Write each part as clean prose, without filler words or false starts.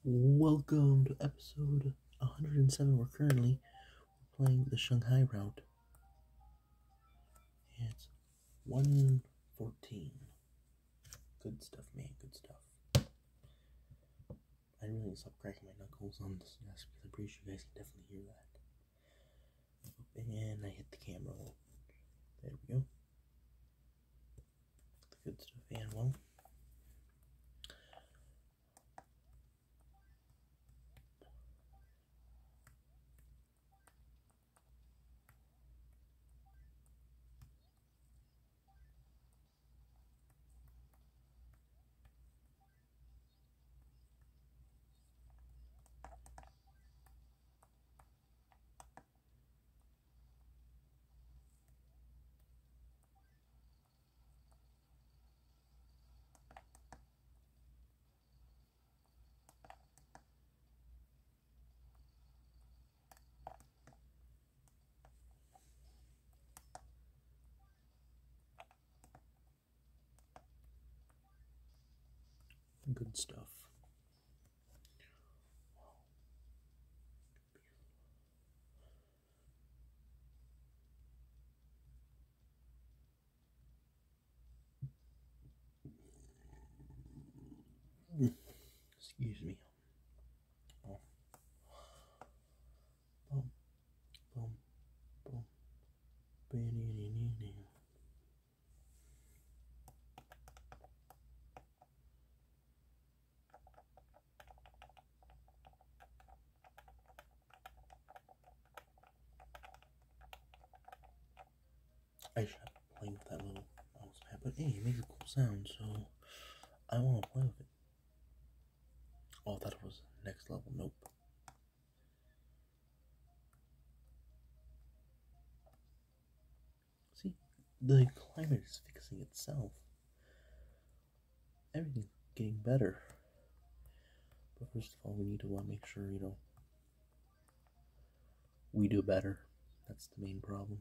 Welcome to episode 107. We're currently playing the Shanghai route. It's 114. Good stuff, man. Good stuff. I really need to stop cracking my knuckles on this desk because I'm pretty sure you guys can definitely hear that. And I hit the camera. There we go. The good stuff. And well, good stuff. Excuse me. Oh. Boom, boom, boom. I should have been playing with that little mouse pad, but hey, it makes a cool sound, so I want to play with it. Oh, I thought it was next level. Nope. See, the climate is fixing itself. Everything's getting better. But first of all, we need to make sure, we do better. That's the main problem.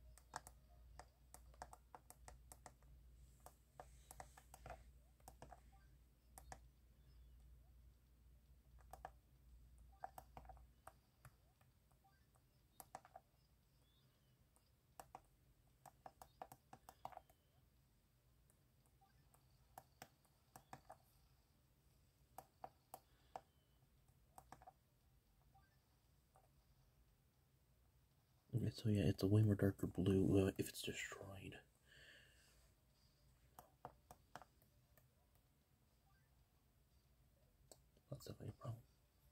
Okay, so yeah, it's a way more darker blue if it's destroyed. That's definitely a problem.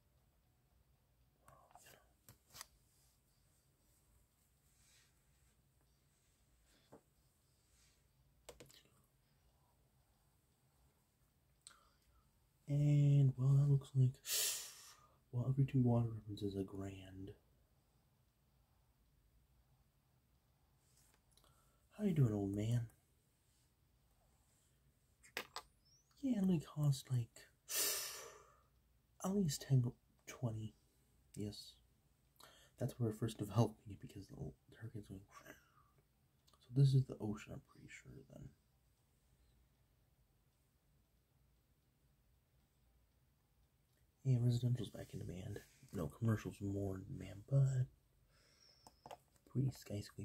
And, well, that looks like, well, every 2 water ribbons is a grand. How you doing, old man? Yeah, it only cost like at least 10, 20. Yes. That's where we're first developing it because the hurricane's going. So this is the ocean, I'm pretty sure then. Yeah, residential's back in demand. No, commercial's more in demand, but pretty skyscraper.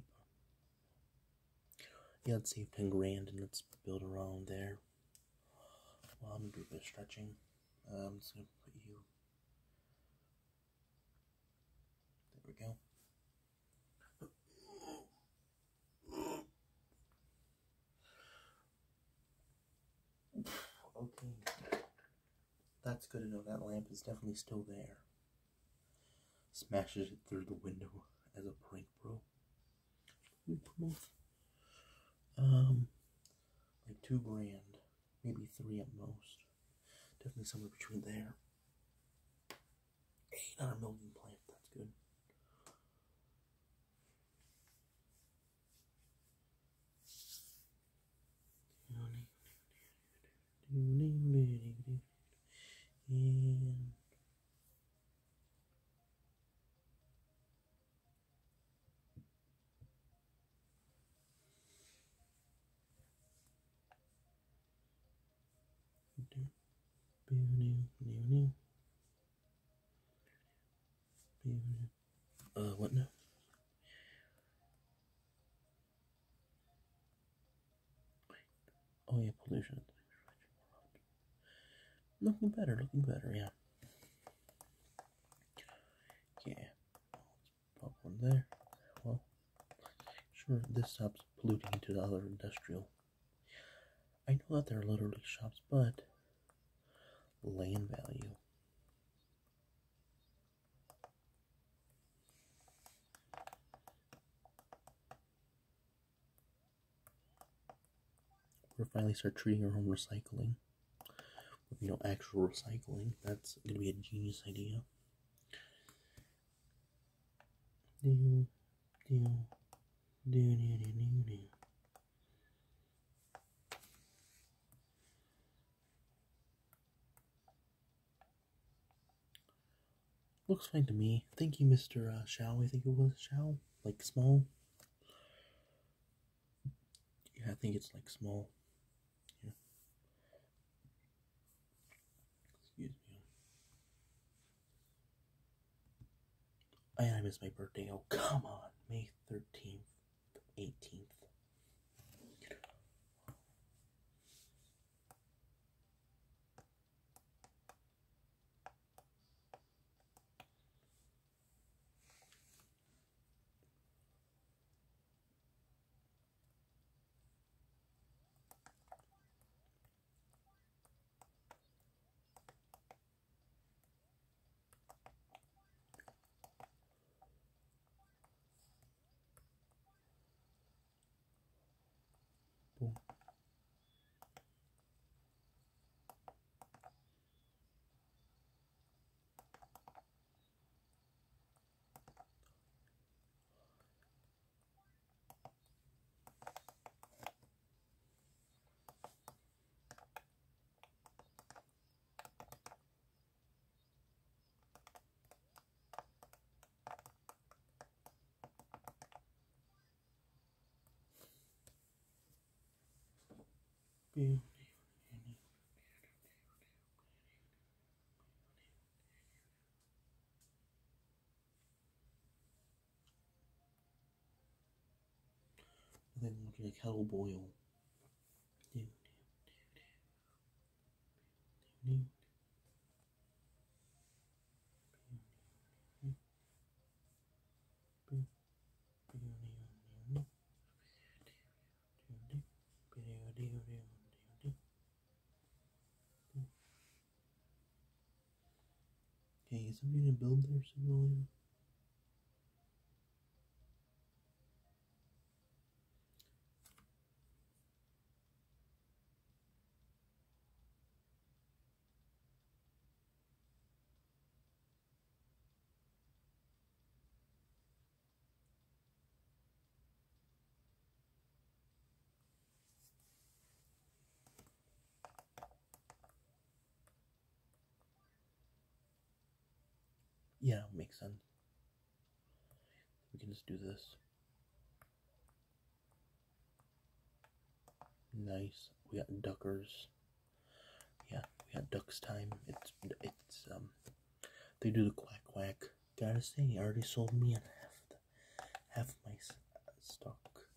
Yeah, let's save 10 grand and let's build around there. Well, I'm gonna do a bit of stretching. I'm just gonna put you. There we go. Okay. That's good to know. That lamp is definitely still there. Smashes it through the window as a prank, bro. Like 2 grand, maybe 3 at most. Definitely somewhere between there. 800 million plant. That's good. And What now? Oh yeah, pollution. Looking better, yeah. Yeah. Pop one there. Well, sure, this stops polluting into the other industrial. I know that they're literally shops, but land value. We're finally start treating our own recycling with, actual recycling. That's gonna be a genius idea. Looks fine to me. Thank you, Mr. Shao. I think it was Shao. Like small. Yeah, I think it's like small. Yeah. Excuse me. I missed my birthday. Oh, come on. May 13th, 18th. Boom. Boom. And then looking like kettle boil. Okay, is somebody gonna build there sooner Yeah, makes sense. We can just do this. Nice. We got duckers. Yeah, we got ducks time. It's they do the quack quack. Gotta say, you already sold me on half my stock.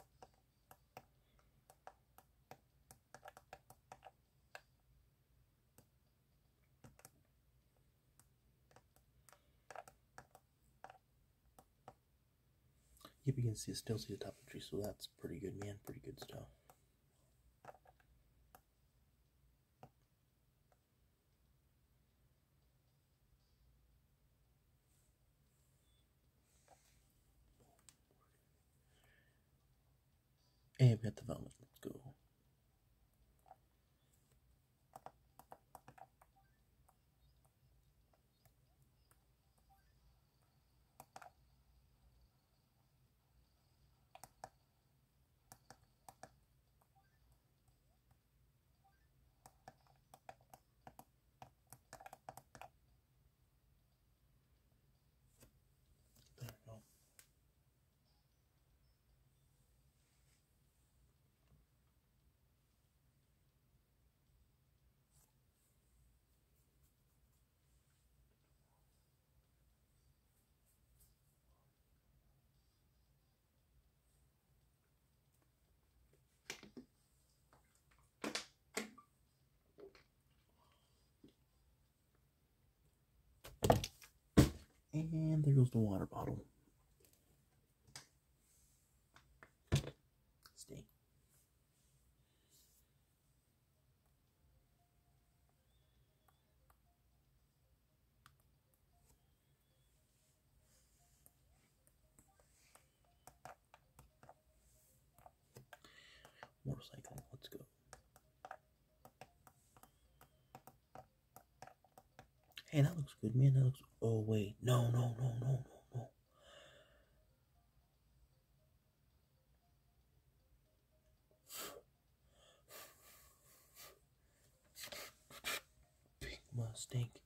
Yep, you can still see the top of the tree, so that's pretty good, man. Pretty good stuff. And we got development. Let's go. There we go. And there goes the water bottle. Stay. Motorcycle, let's go. Hey, that looks good, man. That looks. Oh, wait. No. Big mistake.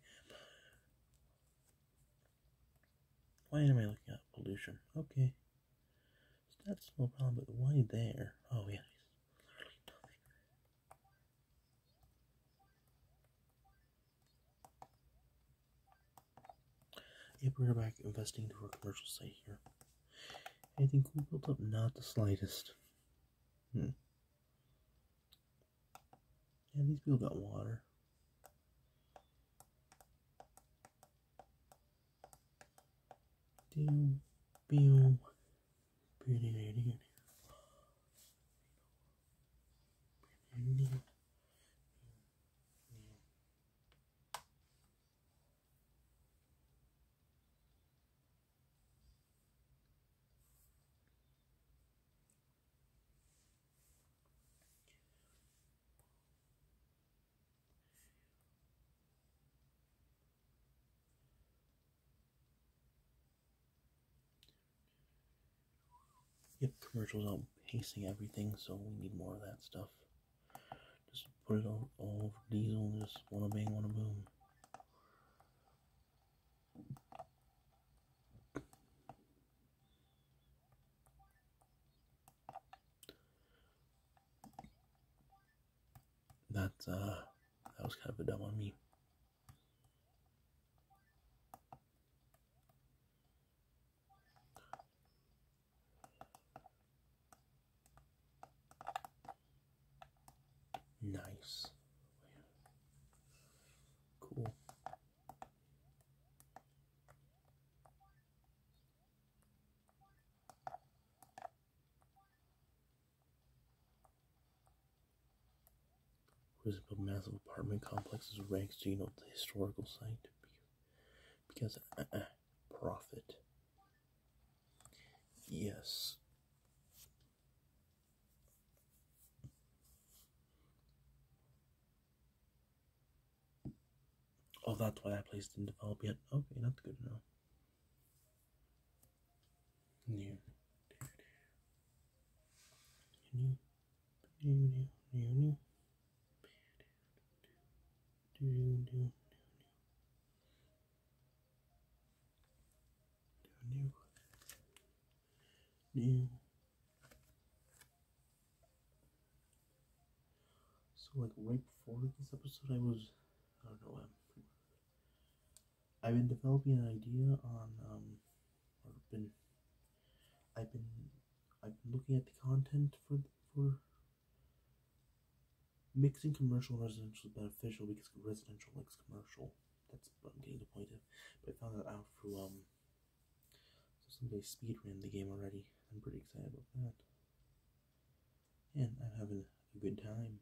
Why am I looking at pollution? Okay. So that's no problem, but why there? Oh, yeah. Yep, we're back investing into our commercial site here. Anything cool built up? Not the slightest. Yeah, these people got water. Boom. Yep, commercials outpacing everything, so we need more of that stuff. Just put it all over diesel, just wanna bang, wanna boom. That was kind of a dumb on me. Nice. Cool. Where's a massive apartment complexes right next to, you know, the historical site? Because, profit. Yes. Oh, that's why that place didn't develop yet. Okay, that's good to know. New. So, like, right before this episode, I don't know, I've been developing an idea on, I've been looking at the content for mixing commercial and residential is beneficial because residential likes commercial. That's what I'm getting the point of. But I found that out through somebody speedran the game already. I'm pretty excited about that. And I'm having a good time.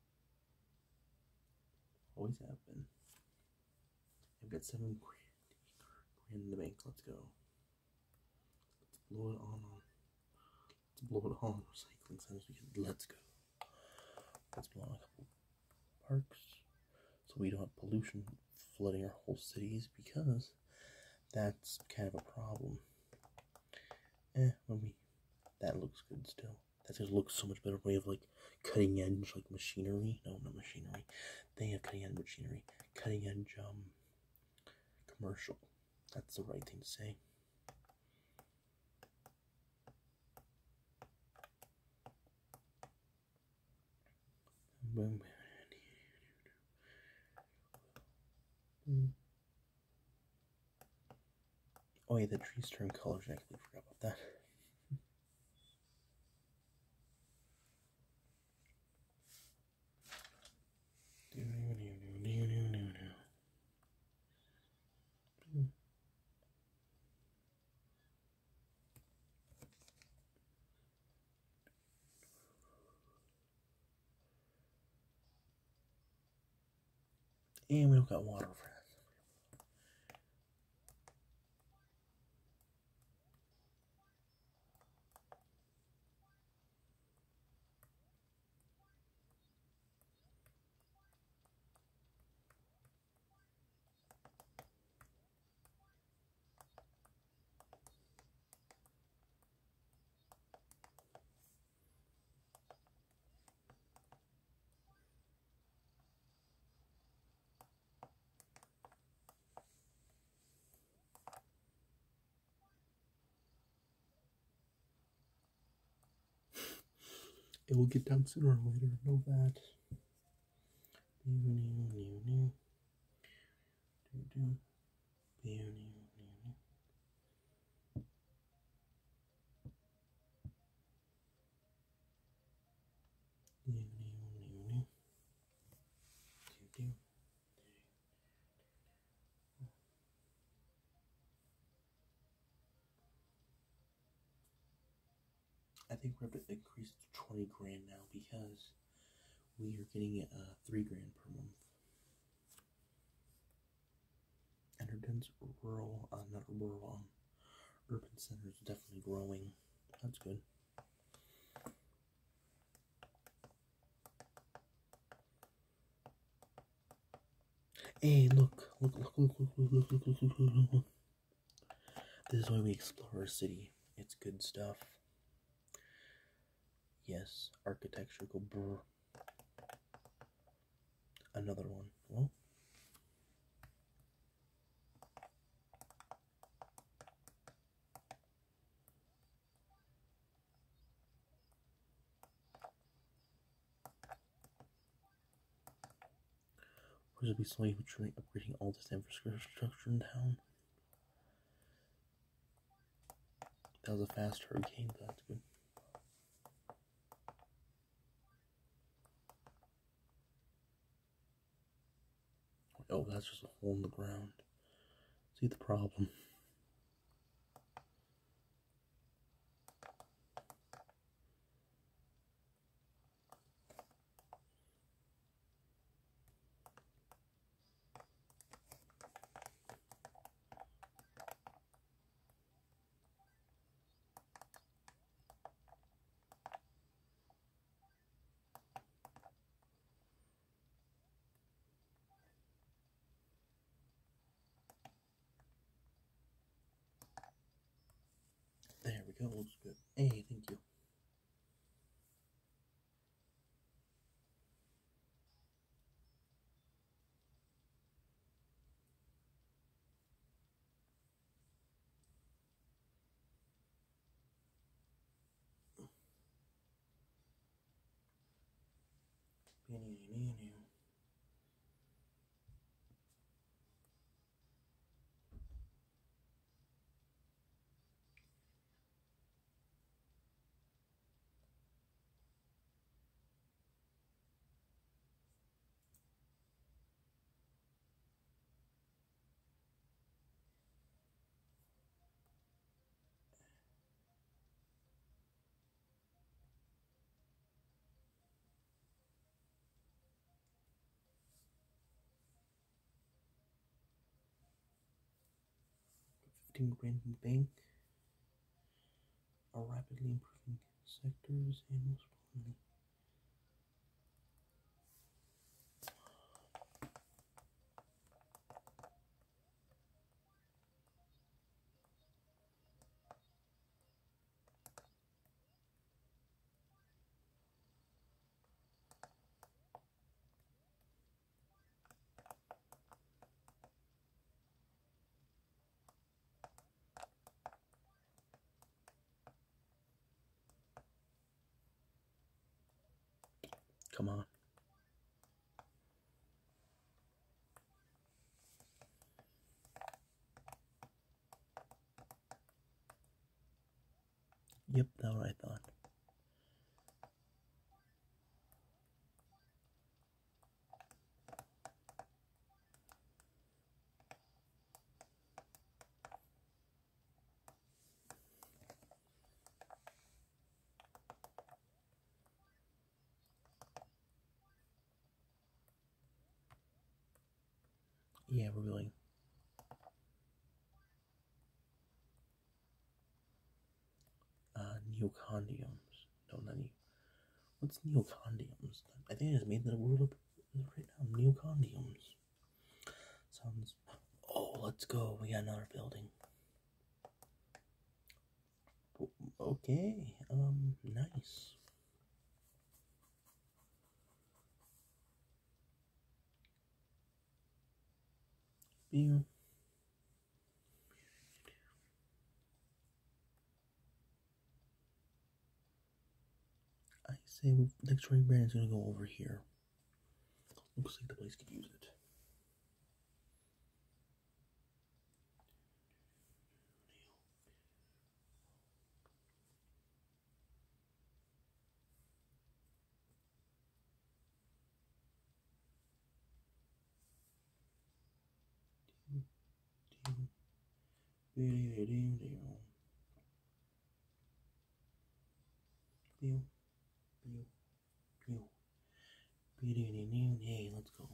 Always have been. I've got 7 grand in the bank. Let's go. Let's blow it on. Let's blow it all on recycling centers. Let's go. Let's blow on a couple parks so we don't have pollution flooding our whole cities, because that's kind of a problem. That looks good still. That just looks so much better. We have like cutting edge like machinery. No, not machinery. They have cutting edge machinery. Cutting edge commercial. That's the right thing to say. Boom. Oh yeah, the trees turn colors. I completely forgot about that. And we don't got water for that. It will get down sooner or later, know that. I think we're increased to 20 grand now because we are getting 3 grand per month. And our dense rural, not rural, urban center is definitely growing. That's good. Hey, look. This is why we explore our city. It's good stuff. Yes, architecture, go brr. Another one. Well, we're going to be slowly upgrading all this infrastructure in town. That was a fast hurricane, but that's good. Oh, that's just a hole in the ground. See the problem. There we go, looks good. Hey, thank you. Grand bank are rapidly improving sectors and most importantly. Come on. Yep, that's what I thought. Yeah, we're going. Neocondiums. No, not new. What's neocondiums? I think I just made that word up right now. Neocondiums. Sounds. Oh, let's go. We got another building. Okay. Nice. Yeah. I say next trade brand is gonna go over here. Looks like the place could use it. Hey, let's go.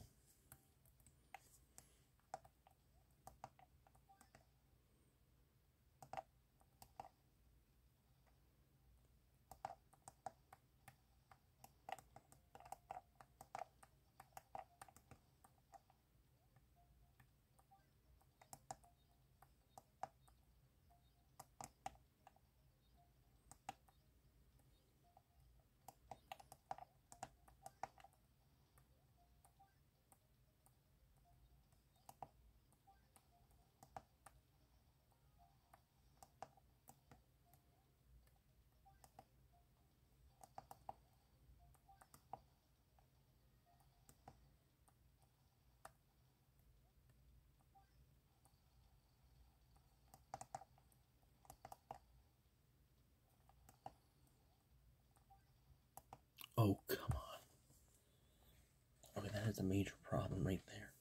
Oh, come on. Okay, that is a major problem right there.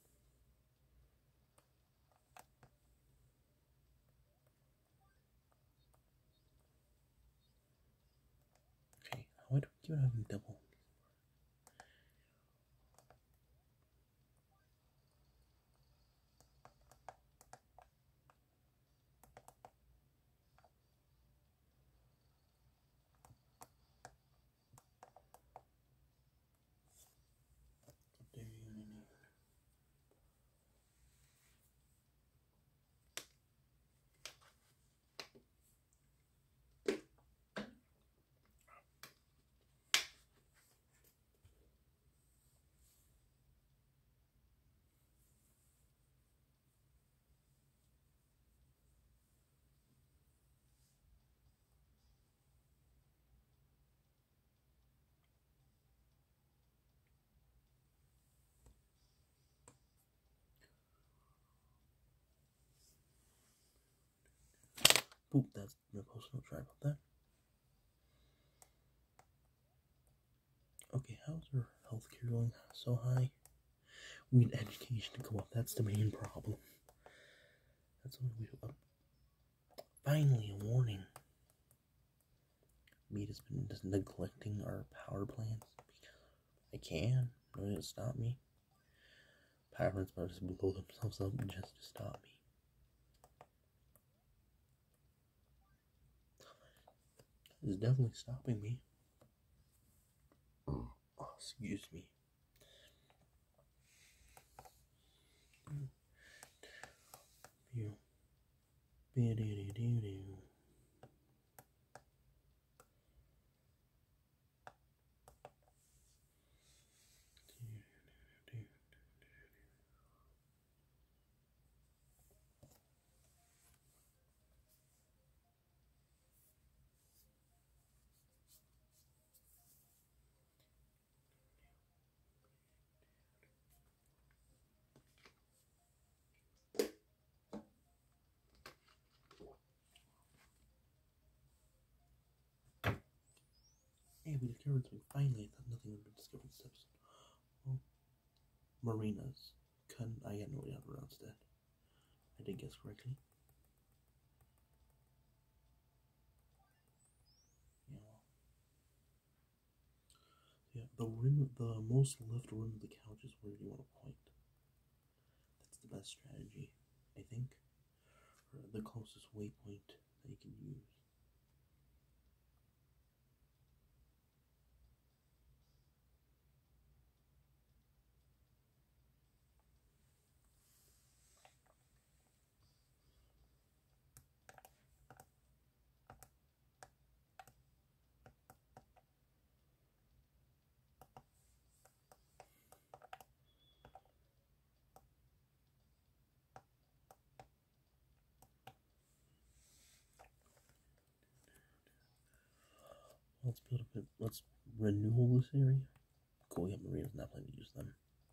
Okay, why do we keep having double? Boop, that's the post note. Try about that. Okay, how's our healthcare going so high? We need education to go up. That's the main problem. That's what we do up. Finally, a warning. Me has been just neglecting our power plants. I can. No one to stop me. Power plants about to blow themselves up just to stop me. It's definitely stopping me. Oh, excuse me. Hey, we discovered something. Finally, I thought nothing had been discovered steps. Oh, marinas. I got no idea how to pronounce that. I did guess correctly. Yeah, the most left rim of the couch is where you want to point. the best strategy, I think, or the closest waypoint that you can use. Let's build a bit. Let's renew this area. Cool, yeah, Maria's not planning to use them.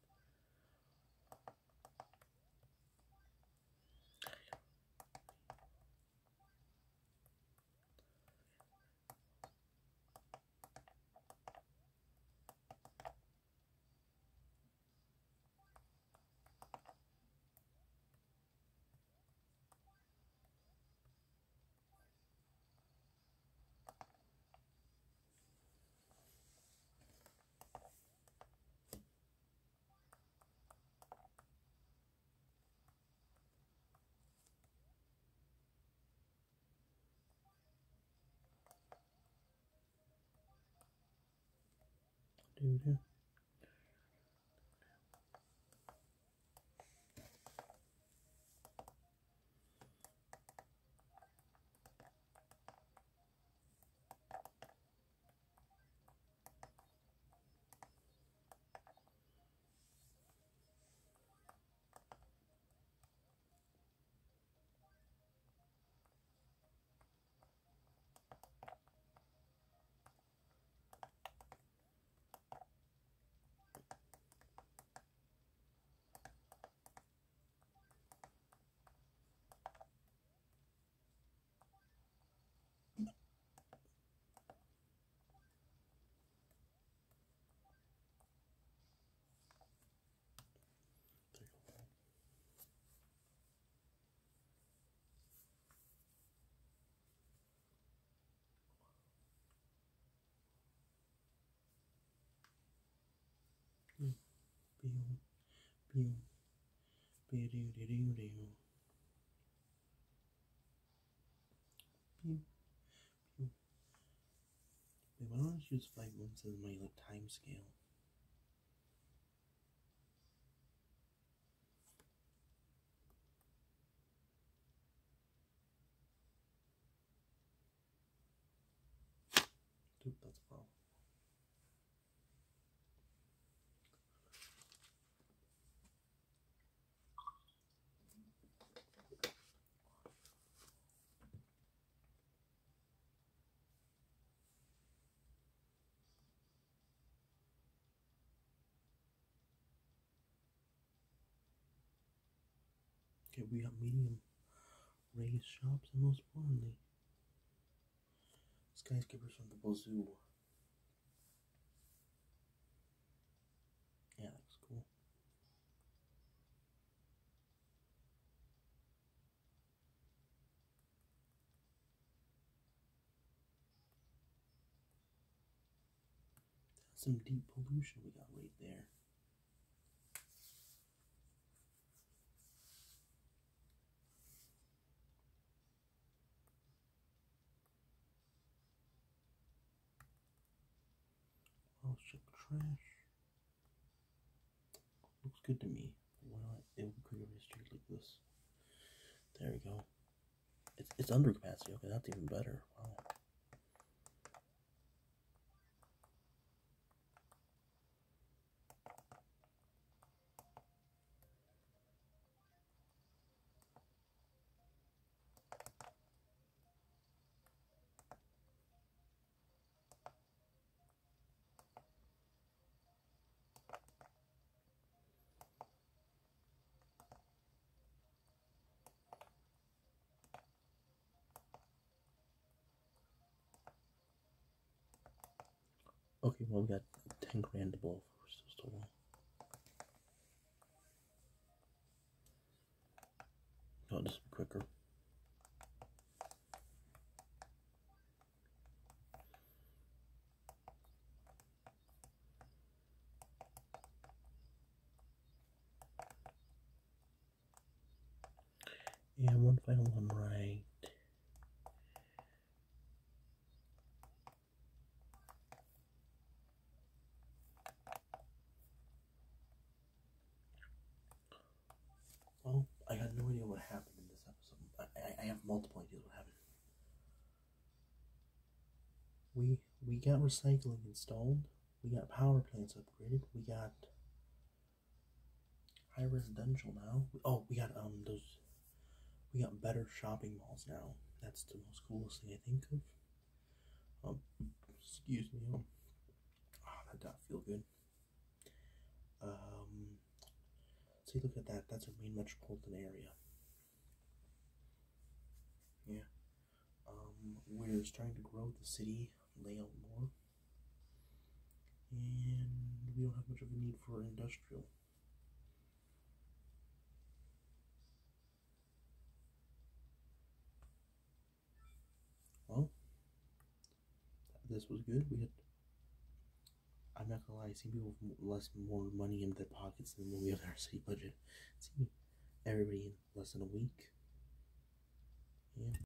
Do. Wait, why don't I just use 5 months as my like time scale? Dude, that's a problem. Okay, we have medium raised shops, and most importantly, skyscrapers from the bazoo. Yeah, that's cool. That's some deep pollution we got right there. Oh, shit, trash. Looks good to me. Why not? It would be quicker if it's treated like this. There we go. It's under capacity. Okay, that's even better. Wow. Okay, well, we got 10 grand to blow first. Still well. Oh, this will be quicker. And one final one right. Well, I got no idea what happened in this episode. I have multiple ideas what happened. We got recycling installed. We got power plants upgraded. We got high residential now. Oh, we got those. We got better shopping malls now. That's the most coolest thing I think of. Excuse me. That does feel good. See, look at that. That's our main metropolitan area. Yeah. We're starting to grow the city layout more, and we don't have much of a need for industrial. Well, this was good. I'm not gonna lie, I see people with more money in their pockets than when we have our city budget. See everybody in less than a week. Yeah.